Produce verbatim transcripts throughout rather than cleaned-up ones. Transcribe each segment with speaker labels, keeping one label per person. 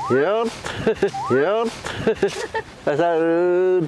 Speaker 1: よっよっあさる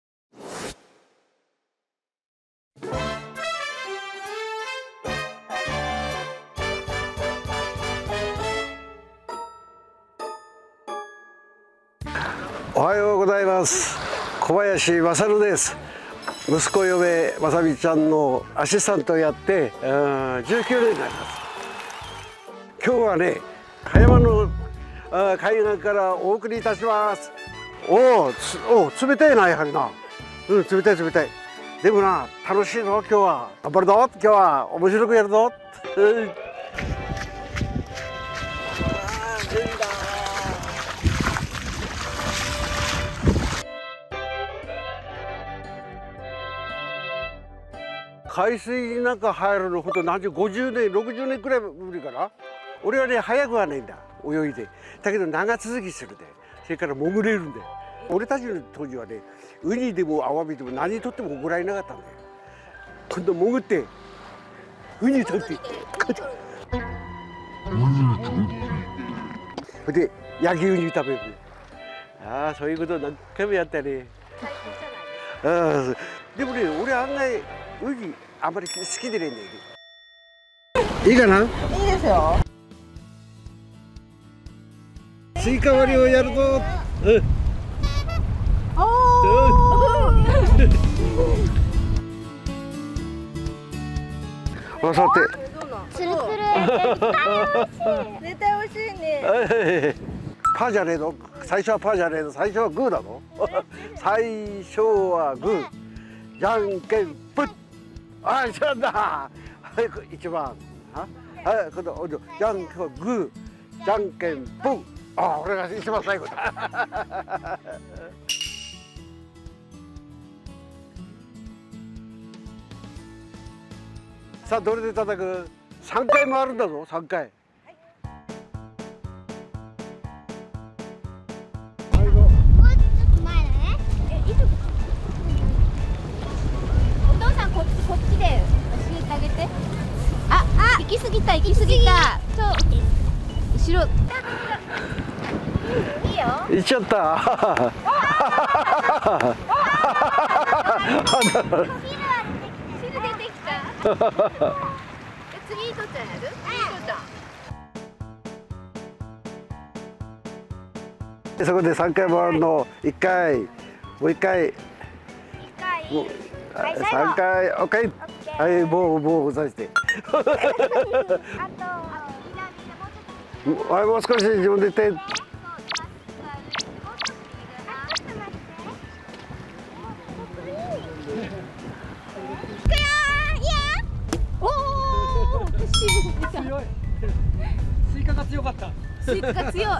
Speaker 1: おはようございます。小林勝です。息子嫁まさみちゃんのアシスタントをやってじゅうきゅうねんになります。今日はね、葉山の海岸からお送りいたします。おお、お冷たいな、やはりな。うん、冷たい冷たい。でもな、楽しいぞ今日は。頑張るぞ。今日は面白くやるぞ。うん海水なんか入るのほんと何十ごじゅうねんろくじゅうねんくらいぶりかな。俺はね早くはないんだ、泳いで。だけど長続きするんで、それから潜れるんで。俺たちの当時はね、ウニでもアワビでも何とっても怒られなかったんだよ。今度潜ってウニ取ってそれで焼きウニ食べる。ああ、そういうこと何回もやったね。あでもね、俺案外ウニあんまり好きでねえんだよね。いいかな？い
Speaker 2: いですよ。
Speaker 1: スイカ割りをやるぞ。うん。
Speaker 2: おお。
Speaker 1: あ、さて。
Speaker 3: つるつる。
Speaker 2: 絶対美味しいね。
Speaker 1: パーじゃねえの。最初はパーじゃねえの。最初はグーだぞ。最初はグー。じゃんけんぽい。あ、一番だ。はい、一番。はい、今度、じゃんけんグー。じゃんけんぽん。あ、俺が一番最後だ。さあ、どれで叩く？三回回るんだぞ、三回。
Speaker 3: 行き過ぎた行き過ぎた。そう後ろ。いいよ。
Speaker 1: 行っちゃった。
Speaker 3: 汁出てきた。次とっちゃんやる？
Speaker 1: そこで三回回るの。一回、もう一回。
Speaker 3: 一回。
Speaker 1: 三回、オッケー。はい、もうもうさして。はい、もう少し自分で手。
Speaker 2: 強い。スイカが強かった。
Speaker 3: スイカが強い。強い。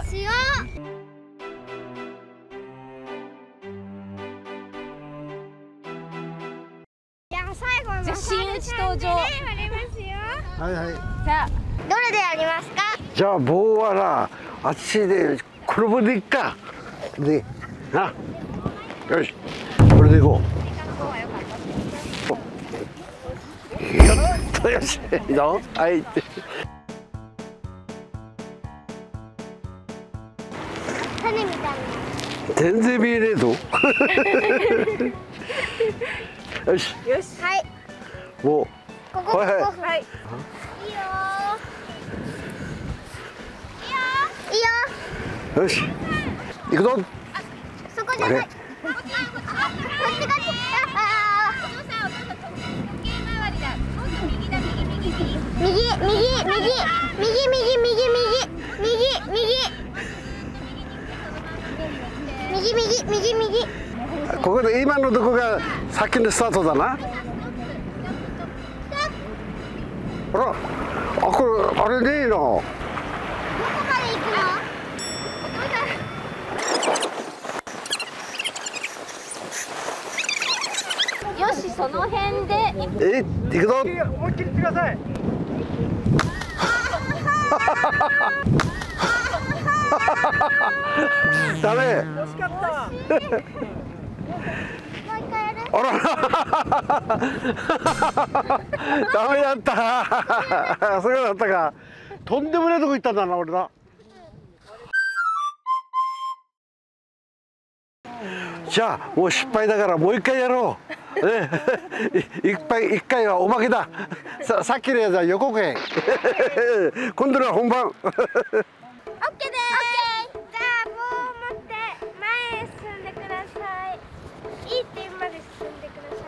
Speaker 3: じゃあ新内登場。
Speaker 1: はいはい。
Speaker 3: さあ、どれでやりますか？
Speaker 1: じゃあ棒はな、あっちでこの棒でいっか。で、な。よし、これでいこう。よっと、よし、いいぞ。はい。
Speaker 3: 種みたいな。
Speaker 1: 全然見えねえぞ。よし。
Speaker 3: よし。はい。
Speaker 1: もう。
Speaker 3: ここ、ここ。はい。いいよ。いいよ。いいよ。
Speaker 1: よし。行くぞ。
Speaker 3: そこじゃない。こっちこっち。右右右右右右右右右右右。
Speaker 1: ここで今のとこが先のスタートだな。ほら、あ、これあれねえな。
Speaker 3: どこまで行くの？よし、その辺で。
Speaker 1: え、行くぞ。
Speaker 2: 思いっきり行ってください。
Speaker 1: ダメ。
Speaker 2: 惜しかった。
Speaker 1: あらダメだったそうだったか。とんでもないとこ行ったんだな俺な。 じゃあもう失敗だからもう一回やろう、ね、いっぱい一回はおまけだ。さ, さっきのやつは予告編今度のは本番。
Speaker 3: オッケーです。じゃあ棒を持って前へ進んでください。いい点まで進んでくださ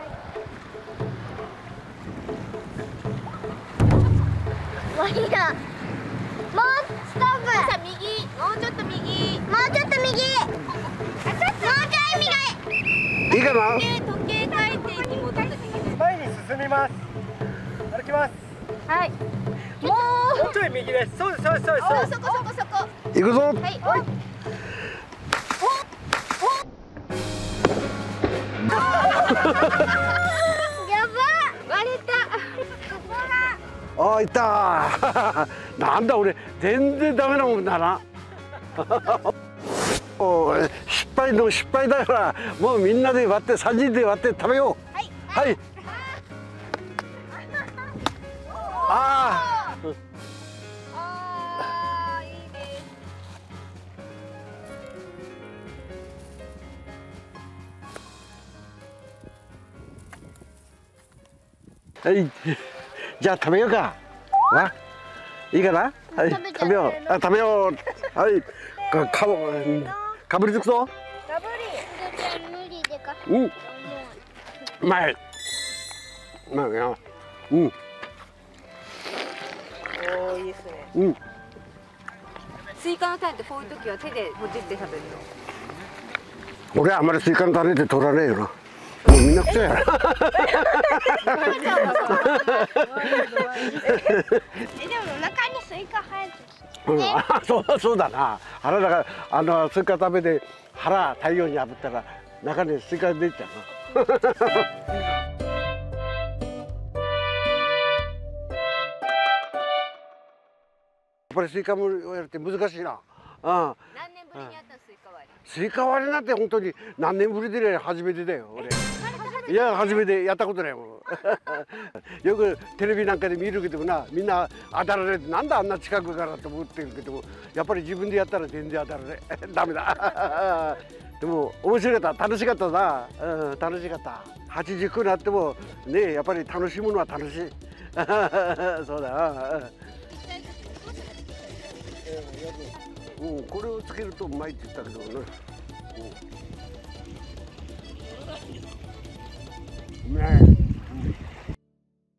Speaker 3: い。終わりだ。もうストップ。さあ右、もうちょっと右、もうちょっと右。あ、ちょっともうちょい右。
Speaker 1: いいかな。
Speaker 3: 時計時計回転に戻って右。
Speaker 2: 前に進みます。歩きます。
Speaker 3: はい。もう。
Speaker 2: もうちょい右です。そうですそうですそうです。
Speaker 3: お、そこそこそこ。
Speaker 1: 行くぞ。
Speaker 3: はい。お。お。やば。割れた。
Speaker 1: ああ、いったーなんだ俺全然ダメなもんだなもう失敗の失敗だからもうみんなで割ってさんにんで割って食べよう。
Speaker 3: はい。
Speaker 1: はい。ああ。
Speaker 3: ああ、いいです。
Speaker 1: はい。じゃあ食べようか。わ。いいかな。はい。
Speaker 3: 食べちゃって
Speaker 1: 食べよう。あ、食べよう。はい。か、か、かぶりつくぞ。
Speaker 3: ガブリ。無理でか。
Speaker 1: うん。うまい。うまいな。うん。
Speaker 2: おお、いいですね。
Speaker 1: うん。
Speaker 4: スイカの種ってこういう時は手でほじって食べるの。
Speaker 1: 俺はあんまりスイカの種で取らねえよな。もうみんなくせえや。
Speaker 3: え、でも中にスイカ入って
Speaker 1: うん、あ、そうだそうだな。腹だからあのスイカ食べて腹太陽に炙ったら中にスイカ出ちゃうな。やっぱりスイカもやるって難しいな。うん。
Speaker 4: 何年ぶりにやったスイカ割り。
Speaker 1: スイカ割りなんて本当に何年ぶりでね初めてだよ俺。いや初めてやったことないもん。よくテレビなんかで見るけどもな、みんな当たられてなんであんな近くからと思ってるけども、やっぱり自分でやったら全然当たられダメだ。でも面白かった、楽しかったな、うん、楽しかった。はちじゅっこになってもね、やっぱり楽しむのは楽しい。そうだな。うん、これをつけるとうまいって言ったけどね。うん、うまい。